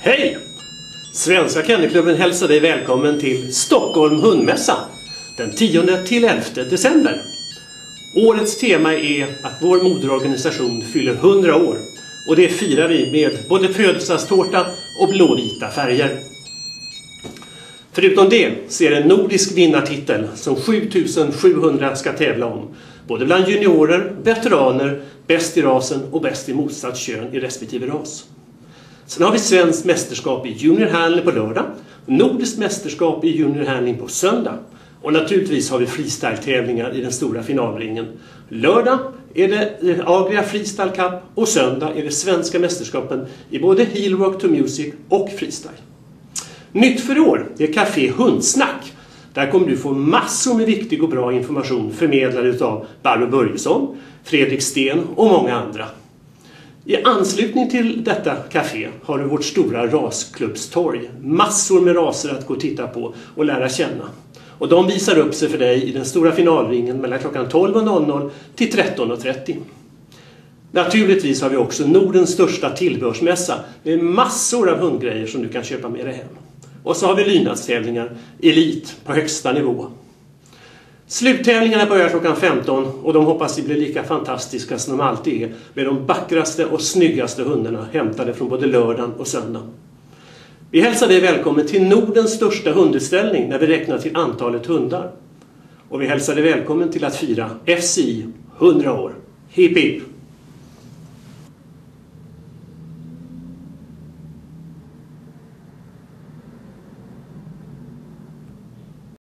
Hej! Svenska Kennelklubben hälsar dig välkommen till Stockholm hundmässa den 10-11 december. Årets tema är att vår moderorganisation fyller 100 år och det firar vi med både födelsedagstårta och blåvita färger. Förutom det så är det en nordisk vinnartitel som 7700 ska tävla om, både bland juniorer, veteraner, bäst i rasen och bäst i motsatt kön i respektive ras. Sen har vi svenskt mästerskap i junior handling på lördag, nordiskt mästerskap i junior handling på söndag och naturligtvis har vi freestyle-tävlingar i den stora finalringen. Lördag är det Agria Freestyle Cup och söndag är det svenska mästerskapen i både Heel Rock to Music och freestyle. Nytt för år är Café Hundsnack. Där kommer du få massor med viktig och bra information förmedlad utav Barbro Börjesson, Fredrik Sten och många andra. I anslutning till detta café har du vårt stora rasklubbstorg. Massor med raser att gå och titta på och lära känna. Och de visar upp sig för dig i den stora finalringen mellan klockan 12.00 till 13.30. Naturligtvis har vi också Nordens största tillbehörsmässa med massor av hundgrejer som du kan köpa med dig hem. Och så har vi lydnadstävlingar, elit på högsta nivå. Sluttävlingarna börjar klockan 15 och de hoppas att bli lika fantastiska som de alltid är med de vackraste och snyggaste hundarna hämtade från både lördagen och söndagen. Vi hälsar dig välkommen till Nordens största hundutställning när vi räknar till antalet hundar. Och vi hälsar dig välkommen till att fira FCI 100 år. Hipp hipp!